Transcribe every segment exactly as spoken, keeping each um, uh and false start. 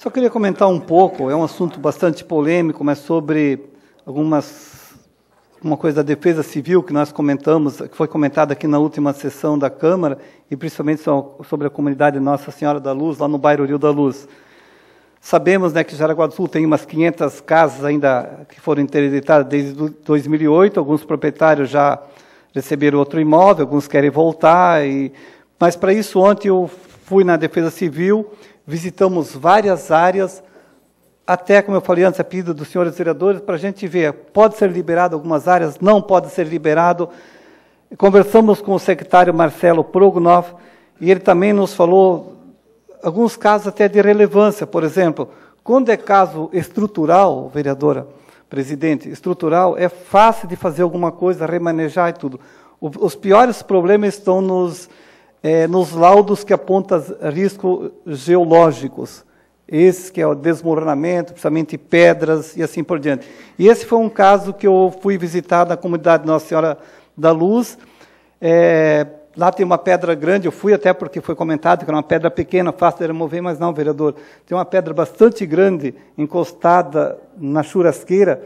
só queria comentar um pouco, é um assunto bastante polêmico, mas sobre algumas, uma coisa da Defesa Civil que nós comentamos, que foi comentada aqui na última sessão da Câmara, e principalmente sobre a comunidade Nossa Senhora da Luz, lá no bairro Rio da Luz. Sabemos, né, que Jaraguá do Sul tem umas quinhentas casas ainda que foram interditadas desde dois mil e oito, alguns proprietários já receberam outro imóvel, alguns querem voltar, e, mas para isso ontem eu fui na Defesa Civil, visitamos várias áreas, até, como eu falei antes, a pedido dos senhores vereadores, para a gente ver, pode ser liberado algumas áreas, não pode ser liberado. Conversamos com o secretário Marcelo Prognov, e ele também nos falou alguns casos até de relevância, por exemplo, quando é caso estrutural, vereadora, presidente, estrutural, é fácil de fazer alguma coisa, remanejar e tudo. O, os piores problemas estão nos... É, nos laudos que apontam riscos geológicos, esse que é o desmoronamento, principalmente pedras e assim por diante. E esse foi um caso que eu fui visitar na comunidade Nossa Senhora da Luz. É, lá tem uma pedra grande, eu fui até porque foi comentado que era uma pedra pequena, fácil de remover, mas não, vereador. Tem uma pedra bastante grande, encostada na churrasqueira,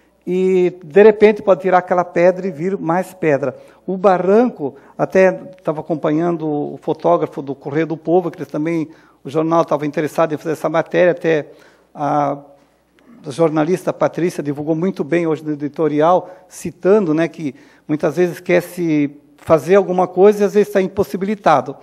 e, de repente, pode tirar aquela pedra e vir mais pedra. O barranco, até estava acompanhando o fotógrafo do Correio do Povo, que eles também, o jornal estava interessado em fazer essa matéria, até a, a jornalista Patrícia divulgou muito bem hoje no editorial, citando, né, que muitas vezes quer se fazer alguma coisa e às vezes está impossibilitado.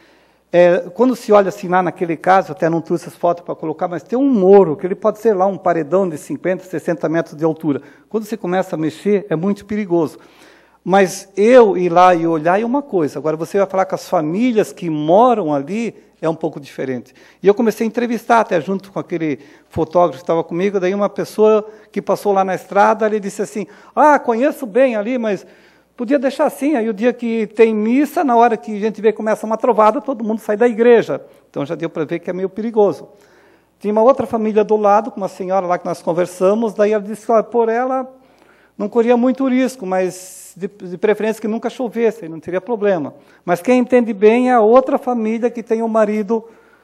É, quando se olha assim lá naquele caso, até não trouxe as fotos para colocar, mas tem um morro, que ele pode ser lá um paredão de cinquenta, sessenta metros de altura. Quando você começa a mexer, é muito perigoso. Mas eu ir lá e olhar é uma coisa. Agora, você vai falar com as famílias que moram ali, é um pouco diferente. E eu comecei a entrevistar, até junto com aquele fotógrafo que estava comigo, daí uma pessoa que passou lá na estrada, ele disse assim, ah, conheço bem ali, mas... podia deixar assim, aí o dia que tem missa, na hora que a gente vê que começa uma trovada, todo mundo sai da igreja. Então já deu para ver que é meio perigoso. Tinha uma outra família do lado, com uma senhora lá que nós conversamos, daí ela disse que por ela não corria muito risco, mas de, de preferência que nunca chovesse, aí não teria problema. Mas quem entende bem é a outra família que tem um marido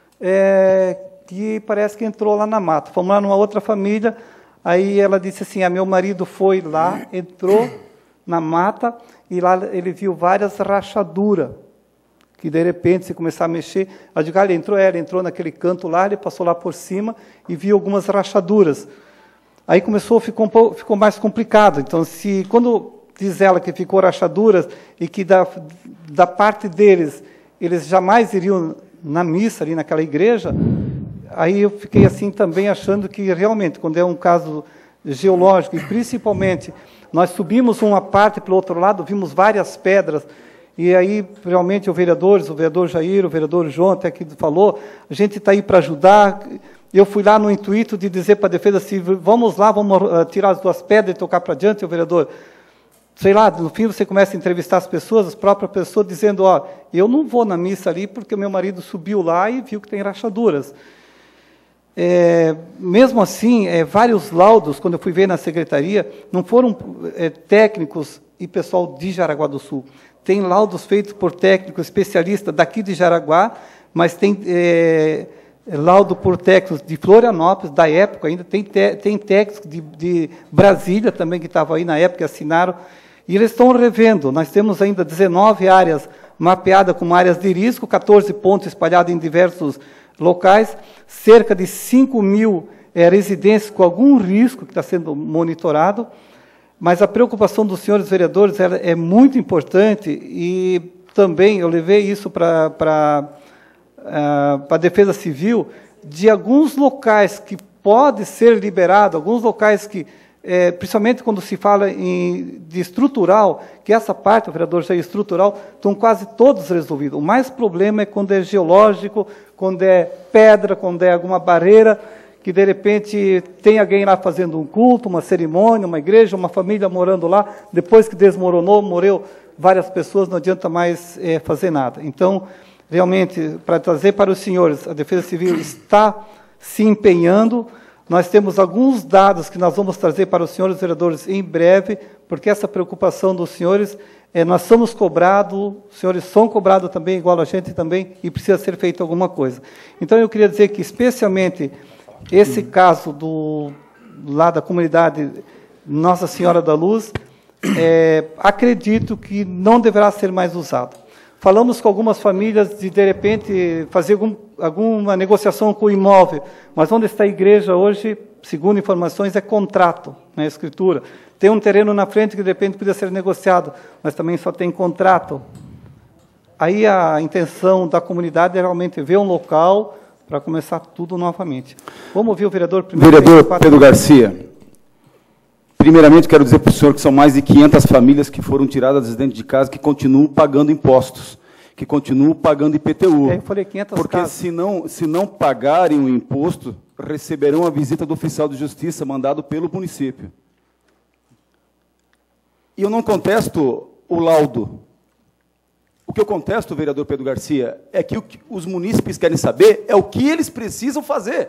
é, que parece que entrou lá na mata. Fomos lá numa outra família, aí ela disse assim, ah, meu marido foi lá, entrou na mata, e lá ele viu várias rachaduras, que de repente, se começar a mexer, ela digo, ah, ele entrou, ela entrou naquele canto lá, ele passou lá por cima e viu algumas rachaduras. Aí começou, ficou, um pouco, ficou mais complicado. Então, se quando diz ela que ficou rachaduras e que da, da parte deles, eles jamais iriam na missa, ali naquela igreja, aí eu fiquei assim também achando que realmente, quando é um caso geológico, e principalmente... nós subimos uma parte pelo outro lado, vimos várias pedras, e aí, realmente, os vereadores, o vereador Jair, o vereador João, até que falou, a gente está aí para ajudar. Eu fui lá no intuito de dizer para a Defesa Civil, vamos lá, vamos uh, tirar as duas pedras e tocar para adiante, o vereador. Sei lá, no fim você começa a entrevistar as pessoas, as próprias pessoas, dizendo, ó, eu não vou na missa ali porque o meu marido subiu lá e viu que tem rachaduras. É, mesmo assim, é, vários laudos, quando eu fui ver na secretaria, não foram é, técnicos e pessoal de Jaraguá do Sul. Tem laudos feitos por técnicos especialistas daqui de Jaraguá, mas tem é, laudo por técnicos de Florianópolis, da época ainda, tem, te, tem técnicos de, de Brasília também, que estavam aí na época, que assinaram, e eles estão revendo. Nós temos ainda dezenove áreas mapeadas como áreas de risco, quatorze pontos espalhados em diversos locais, cerca de cinco mil é, residências com algum risco que está sendo monitorado, mas a preocupação dos senhores vereadores ela é muito importante e também eu levei isso para para uh, a Defesa Civil, de alguns locais que pode ser liberado, alguns locais que, é, principalmente quando se fala em, de estrutural, que essa parte, o vereador já é estrutural, estão quase todos resolvidos. O mais problema é quando é geológico, quando é pedra, quando é alguma barreira, que de repente tem alguém lá fazendo um culto, uma cerimônia, uma igreja, uma família morando lá, depois que desmoronou, morreu várias pessoas, não adianta mais é, fazer nada. Então, realmente, para trazer para os senhores, a Defesa Civil está se empenhando. Nós temos alguns dados que nós vamos trazer para os senhores vereadores em breve, porque essa preocupação dos senhores, é, nós somos cobrados, os senhores são cobrados também, igual a gente também, e precisa ser feita alguma coisa. Então, eu queria dizer que, especialmente, esse hum. caso do, lá da comunidade Nossa Senhora da Luz, é, acredito que não deverá ser mais usado. Falamos com algumas famílias de, de repente, fazer algum, alguma negociação com o imóvel, mas onde está a igreja hoje, segundo informações, é contrato, né, escritura. Tem um terreno na frente que, de repente, podia ser negociado, mas também só tem contrato. Aí a intenção da comunidade é realmente ver um local para começar tudo novamente. Vamos ouvir o vereador primeiro. Vereador Pedro Garcia, primeiramente quero dizer para o senhor que são mais de quinhentas famílias que foram tiradas de dentro de casa, que continuam pagando impostos, que continuam pagando I P T U. É, eu falei quinhentas porque casas. se não, se não pagarem o imposto, receberão a visita do oficial de justiça mandado pelo município. E eu não contesto o laudo. O que eu contesto, vereador Pedro Garcia, é que o que os munícipes querem saber é o que eles precisam fazer.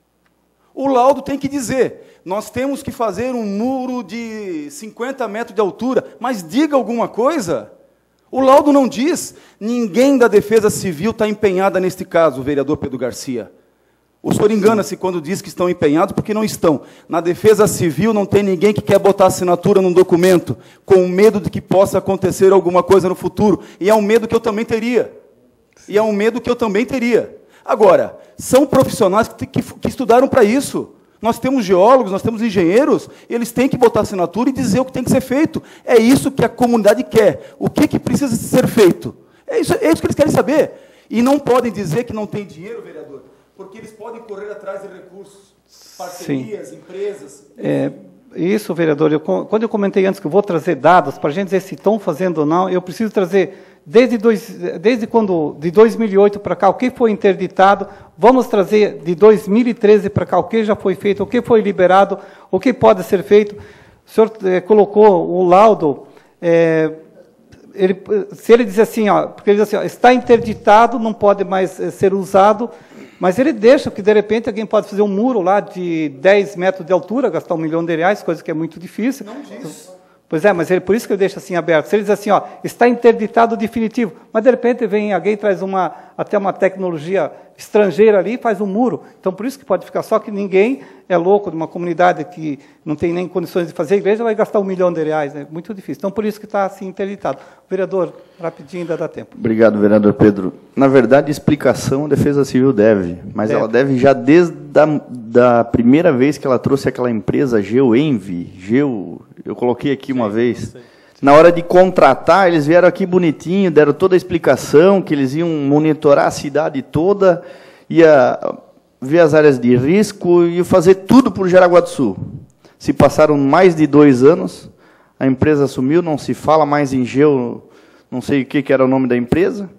O laudo tem que dizer, nós temos que fazer um muro de cinquenta metros de altura, mas diga alguma coisa. O laudo não diz, ninguém da Defesa Civil está empenhada neste caso, vereador Pedro Garcia. O senhor engana-se quando diz que estão empenhados, porque não estão. Na Defesa Civil não tem ninguém que quer botar assinatura num documento, com medo de que possa acontecer alguma coisa no futuro. E é um medo que eu também teria. E é um medo que eu também teria. Agora, são profissionais que, que, que estudaram para isso. Nós temos geólogos, nós temos engenheiros, eles têm que botar assinatura e dizer o que tem que ser feito. É isso que a comunidade quer. O que, que precisa ser feito? É isso, é isso que eles querem saber. E não podem dizer que não tem dinheiro, vereador, porque eles podem correr atrás de recursos, parcerias, Sim. empresas. É, isso, vereador, eu, quando eu comentei antes que eu vou trazer dados para a gente dizer se estão fazendo ou não, eu preciso trazer, desde, dois, desde quando, de dois mil e oito para cá, o que foi interditado, vamos trazer de dois mil e treze para cá, o que já foi feito, o que foi liberado, o que pode ser feito. O senhor é, colocou o laudo, é, ele, se ele diz assim, ó, porque ele diz assim, ó, está interditado, não pode mais é, ser usado, mas ele deixa que, de repente, alguém pode fazer um muro lá de dez metros de altura, gastar um milhão de reais, coisa que é muito difícil. Não diz. Pois é, mas ele, por isso que ele deixa assim aberto. Se ele diz assim, ó, está interditado definitivo, mas, de repente, vem alguém e traz uma, até uma tecnologia estrangeira ali e faz um muro. Então, por isso que pode ficar só que ninguém é louco de uma comunidade que não tem nem condições de fazer a igreja, vai gastar um milhão de reais. É muito difícil. Então, por isso que está assim interditado. Vereador, rapidinho, ainda dá tempo. Obrigado, vereador Pedro. Na verdade, explicação a Defesa Civil deve, mas deve. Ela deve já desde a da primeira vez que ela trouxe aquela empresa GeoEnvy, Geo, eu coloquei aqui uma Sim, vez. Na hora de contratar, eles vieram aqui bonitinho, deram toda a explicação, que eles iam monitorar a cidade toda, ia ver as áreas de risco e fazer tudo por Jaraguá do Sul. Se passaram mais de dois anos, a empresa sumiu, não se fala mais em Geo, não sei o que, que era o nome da empresa,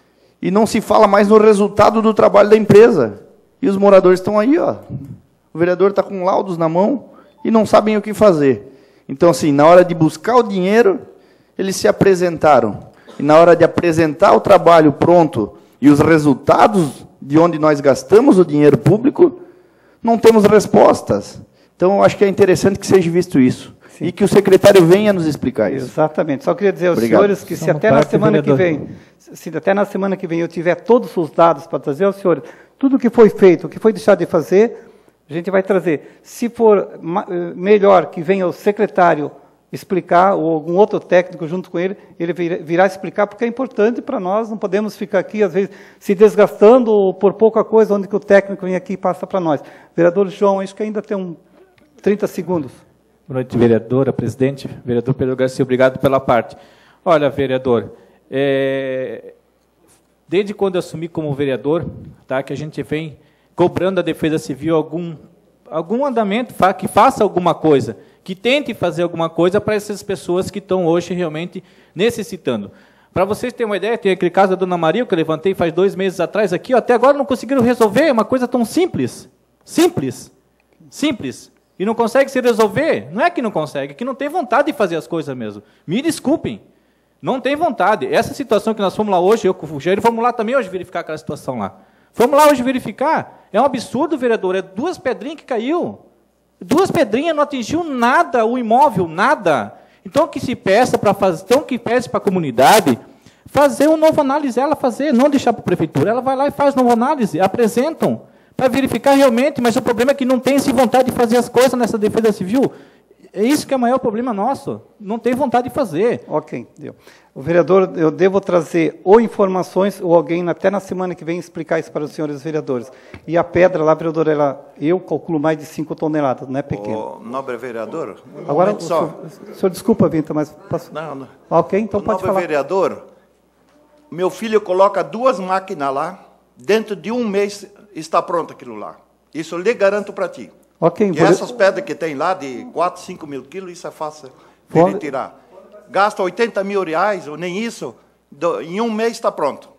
e não se fala mais no resultado do trabalho da empresa. E os moradores estão aí, ó. O vereador está com laudos na mão e não sabem o que fazer. Então, assim, na hora de buscar o dinheiro, eles se apresentaram. E na hora de apresentar o trabalho pronto e os resultados de onde nós gastamos o dinheiro público, não temos respostas. Então, eu acho que é interessante que seja visto isso. Sim. E que o secretário venha nos explicar isso. Exatamente. Só queria dizer aos Obrigado. senhores que se até na semana que vem, se até na semana que vem eu tiver todos os dados para trazer aos senhores, tudo o que foi feito, o que foi deixado de fazer, a gente vai trazer. Se for melhor que venha o secretário explicar, ou algum outro técnico junto com ele, ele virá explicar, porque é importante para nós, não podemos ficar aqui, às vezes, se desgastando por pouca coisa, onde que o técnico vem aqui e passa para nós. Vereador João, acho que ainda tem um trinta segundos. Boa noite, vereadora, presidente. Vereador Pedro Garcia, obrigado pela parte. Olha, vereador, é, desde quando eu assumi como vereador, tá, que a gente vem cobrando da Defesa Civil algum, algum andamento, que faça alguma coisa, que tente fazer alguma coisa para essas pessoas que estão hoje realmente necessitando. Para vocês terem uma ideia, tem aquele caso da Dona Maria, que eu levantei faz dois meses atrás aqui, ó, até agora não conseguiram resolver, é uma coisa tão simples. Simples. Simples. E não consegue se resolver. Não é que não consegue, é que não tem vontade de fazer as coisas mesmo. Me desculpem. Não tem vontade. Essa situação que nós fomos lá hoje, eu com o Rogério, fomos lá também hoje verificar aquela situação lá. Fomos lá hoje verificar. É um absurdo, vereador. É duas pedrinhas que caiu. Duas pedrinhas, não atingiu nada o imóvel, nada. Então, que se peça para fazer, então que peça para a comunidade fazer uma nova análise, ela fazer, não deixar para a prefeitura. Ela vai lá e faz nova análise, apresentam. para verificar realmente, mas o problema é que não tem essa vontade de fazer as coisas nessa defesa civil. É isso que é o maior problema nosso. Não tem vontade de fazer. Ok, deu. O vereador, eu devo trazer ou informações ou alguém até na semana que vem explicar isso para os senhores vereadores. E a pedra lá, vereador, ela, eu calculo mais de cinco toneladas, não é pequeno. O nobre vereador, um Agora, o só. senhor, o senhor desculpa, Vinta, mas... Posso... Não, não. Ok, então o pode nobre falar. vereador, meu filho coloca duas máquinas lá, dentro de um mês está pronto aquilo lá. Isso eu lhe garanto para ti. Ok, E vou... essas pedras que tem lá, de quatro, cinco mil quilos, isso é fácil de Vou- ele tirar. Gasta oitenta mil reais, ou nem isso, do- em um mês está pronto.